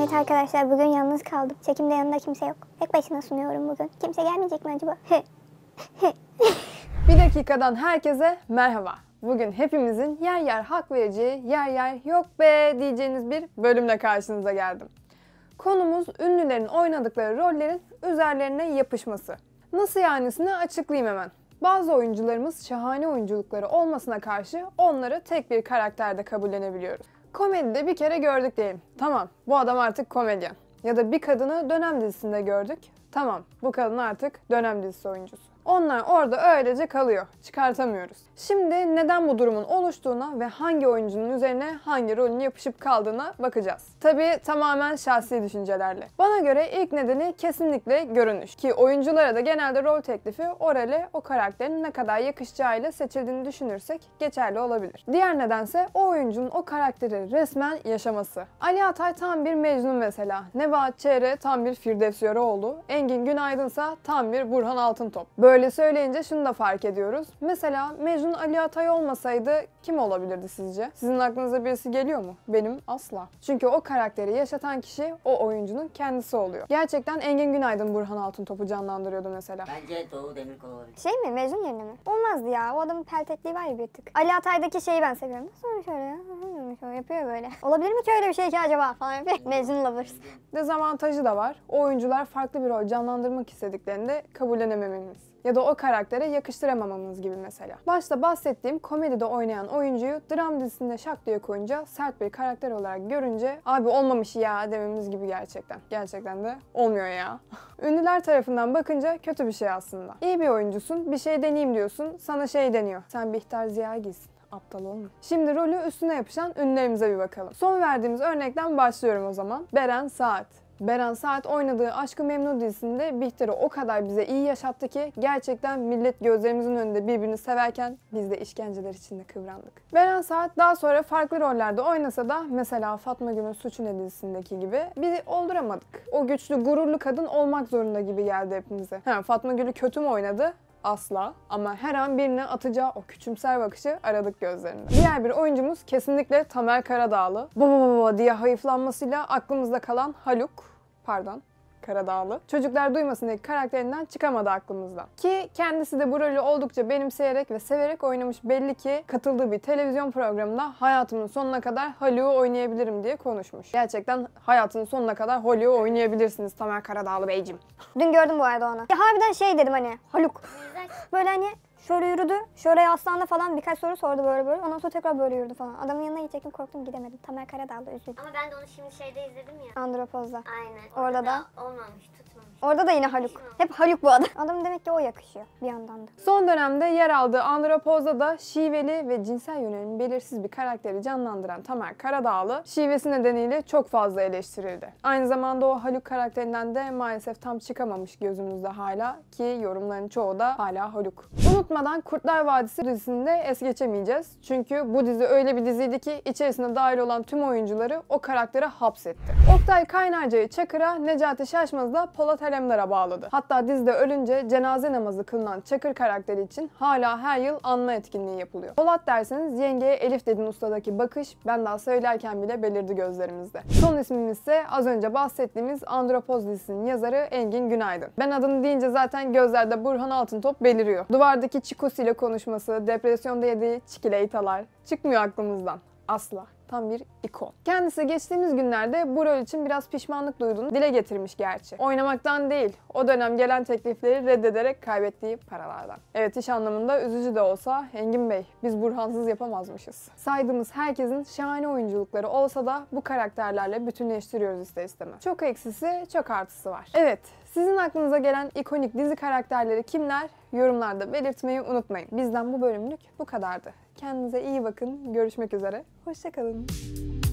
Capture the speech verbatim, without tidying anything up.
Evet arkadaşlar, bugün yalnız kaldım. Çekimde yanında kimse yok. Tek başına sunuyorum bugün. Kimse gelmeyecek mi acaba? Bir dakikadan herkese merhaba. Bugün hepimizin yer yer hak vereceği, yer yer yok be diyeceğiniz bir bölümle karşınıza geldim. Konumuz ünlülerin oynadıkları rollerin üzerlerine yapışması. Nasıl yanisini açıklayayım hemen. Bazı oyuncularımız şahane oyunculukları olmasına karşı onları tek bir karakterde kabullenebiliyoruz. Komedide bir kere gördük diyelim. Tamam, bu adam artık komedyen. Ya da bir kadını dönem dizisinde gördük. Tamam, bu kadın artık dönem dizisi oyuncusu. Onlar orada öylece kalıyor. Çıkartamıyoruz. Şimdi neden bu durumun oluştuğuna ve hangi oyuncunun üzerine hangi rolün yapışıp kaldığına bakacağız. Tabii tamamen şahsi düşüncelerle. Bana göre ilk nedeni kesinlikle görünüş. Ki oyunculara da genelde rol teklifi o role, o karakterin ne kadar yakışacağıyla seçildiğini düşünürsek geçerli olabilir. Diğer nedense o oyuncunun o karakteri resmen yaşaması. Ali Atay tam bir Mecnun mesela. Nebahat Çehre tam bir Firdevs Yöreoğlu. Engin Günaydınsa tam bir Burhan Altıntop. Böyle söyleyince şunu da fark ediyoruz. Mesela Mecnun Ali Atay olmasaydı kim olabilirdi sizce? Sizin aklınıza birisi geliyor mu? Benim asla. Çünkü o karakteri yaşatan kişi o oyuncunun kendisi oluyor. Gerçekten Engin Günaydın Burhan Altıntop'u canlandırıyordu mesela. Bence Doğu Demirkol olabilir. Şey mi? Mecnun yerine mi? Olmazdı ya. O adamın peltekliği var ya bir tık. Ali Atay'daki şeyi ben seviyorum. Nasıl şöyle ya? Şöyle yapıyor böyle. Olabilir mi ki öyle bir şey ki acaba falan yapıyor. Mecnun lovers. Dezavantajı da var. O oyuncular farklı bir rol canlandırmak istediklerinde kabullenemememiz. Ya da o karaktere yakıştıramamamız gibi mesela. Başta bahsettiğim komedide oynayan oyuncuyu dram dizisinde şak diye koyunca sert bir karakter olarak görünce abi olmamış ya dememiz gibi gerçekten. Gerçekten de olmuyor ya. Ünlüler tarafından bakınca kötü bir şey aslında. İyi bir oyuncusun, bir şey deneyeyim diyorsun, sana şey deniyor. Sen Bihter Ziya giysin. Aptal olma. Şimdi rolü üstüne yapışan ünlülerimize bir bakalım. Son verdiğimiz örnekten başlıyorum o zaman. Beren Saat. Beren Saat oynadığı Aşk-ı Memnu dizisinde Bihter'i o kadar bize iyi yaşattı ki gerçekten millet gözlerimizin önünde birbirini severken biz de işkenceler içinde kıvrandık. Beren Saat daha sonra farklı rollerde oynasa da mesela Fatma Gül'ün Suçu Ne dizisindeki gibi bir olduramadık. O güçlü, gururlu kadın olmak zorunda gibi geldi hepimize. Ha, Fatma Gül'ü kötü mü oynadı? Asla. Ama her an birine atacağı o küçümser bakışı aradık gözlerinde. Diğer bir oyuncumuz kesinlikle Tamer Karadağlı. Baba baba diye hayıflanmasıyla aklımızda kalan Haluk. Pardon. Karadağlı. Çocuklar Duymasın'daki karakterinden çıkamadı aklımızdan. Ki kendisi de bu rolü oldukça benimseyerek ve severek oynamış, belli ki katıldığı bir televizyon programında hayatımın sonuna kadar Haluk'u oynayabilirim diye konuşmuş. Gerçekten hayatının sonuna kadar Haluk'u oynayabilirsiniz Tamer Karadağlı beyciğim. Dün gördüm bu arada onu. Ya harbiden şey dedim hani Haluk. Böyle hani şöyle yürüdü, şöyle yaslandı falan, birkaç soru sordu böyle böyle. Ondan sonra tekrar böyle yürüdü falan. Adamın yanına gidecektim, korktum gidemedim. Tamer Karadağ'da üzüldüm. Ama ben de onu şimdi şeyde izledim ya. Andropoz'da. Aynen. Orada da. Olmamış, tutmamış. Orada da yine Haluk. Hep Haluk bu adam. Adam demek ki o yakışıyor bir yandan da. Son dönemde yer aldığı Andropoz'da da şiveli ve cinsel yönelimi belirsiz bir karakteri canlandıran Tamer Karadağlı şivesi nedeniyle çok fazla eleştirildi. Aynı zamanda o Haluk karakterinden de maalesef tam çıkamamış gözümüzde hala ki yorumların çoğu da hala Haluk. Unutmadan Kurtlar Vadisi dizisinde es geçemeyeceğiz. Çünkü bu dizi öyle bir diziydi ki içerisine dahil olan tüm oyuncuları o karaktere hapsetti. Oktay Kaynarca'yı Çakır'a, Necati Şaşmaz'ı da Polat Alemdar'a bağladı. Hatta dizide ölünce cenaze namazı kılınan Çakır karakteri için hala her yıl anma etkinliği yapılıyor. Polat derseniz yengeye Elif Dedin Usta'daki bakış ben daha söylerken bile belirdi gözlerimizde. Son ismimiz ise az önce bahsettiğimiz Andropoz dizisinin yazarı Engin Günaydın. Ben adını deyince zaten gözlerde Burhan Altıntop beliriyor. Duvardaki Çikosi ile konuşması, depresyonda yediği çikolatalar çıkmıyor aklımızdan. Asla. Tam bir ikon. Kendisi geçtiğimiz günlerde bu rol için biraz pişmanlık duyduğunu dile getirmiş gerçi. Oynamaktan değil, o dönem gelen teklifleri reddederek kaybettiği paralardan. Evet, iş anlamında üzücü de olsa Engin Bey, biz Burhansız yapamazmışız. Saydığımız herkesin şahane oyunculukları olsa da bu karakterlerle bütünleştiriyoruz ister istemez. Çok eksisi, çok artısı var. Evet, sizin aklınıza gelen ikonik dizi karakterleri kimler? Yorumlarda belirtmeyi unutmayın. Bizden bu bölümlük bu kadardı. Kendinize iyi bakın. Görüşmek üzere. Hoşça kalın.